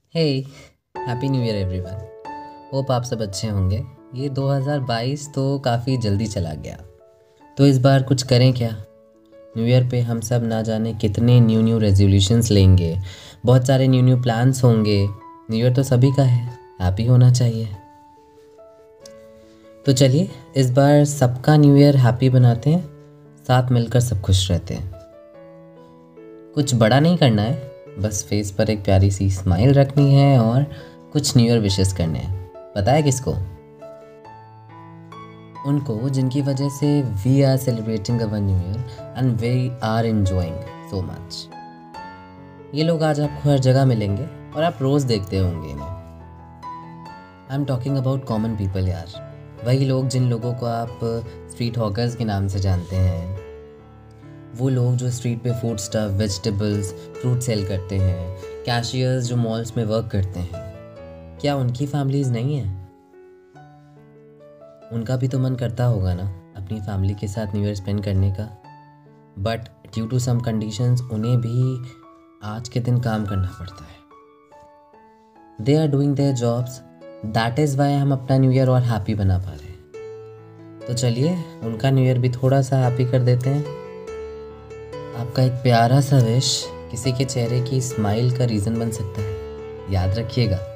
हे happy new year everyone. Hope आप सब अच्छे होंगे। ये 2022 तो काफ़ी जल्दी चला गया, तो इस बार कुछ करें क्या। न्यू ईयर पे हम सब ना जाने कितने न्यू रेजोल्यूशंस लेंगे, बहुत सारे न्यू प्लान्स होंगे। न्यू ईयर तो सभी का है, हैप्पी होना चाहिए। तो चलिए इस बार सबका न्यू ईयर हैप्पी बनाते हैं, साथ मिलकर सब खुश रहते हैं। कुछ बड़ा नहीं करना है, बस फेस पर एक प्यारी सी स्माइल रखनी है और कुछ न्यू ईयर विशेस करने हैं। पता है किसको? उनको जिनकी वजह से we are celebrating our new year and we are enjoying so much. ये लोग आज आपको हर जगह मिलेंगे और आप रोज़ देखते होंगे इन्हें। I am talking about common people यार, वही लोग जिन लोगों को आप स्ट्रीट हॉकर्स के नाम से जानते हैं। वो लोग जो स्ट्रीट पे food stuff, vegetables, fruit sale करते हैं, कैशियर्स जो मॉल्स में वर्क करते हैं। क्या उनकी फैमिलीज नहीं हैं? उनका भी तो मन करता होगा ना अपनी फैमिली के साथ न्यू ईयर स्पेंड करने का, but due to some conditions उन्हें भी आज के दिन काम करना पड़ता है। They are doing their jobs, that is why हम अपना न्यू ईयर और हैप्पी बना पा रहे हैं। तो चलिए उनका न्यू ईयर भी थोड़ा सा हैप्पी कर देते हैं। आपका एक प्यारा सा विश किसी के चेहरे की स्माइल का रीज़न बन सकता है, याद रखिएगा।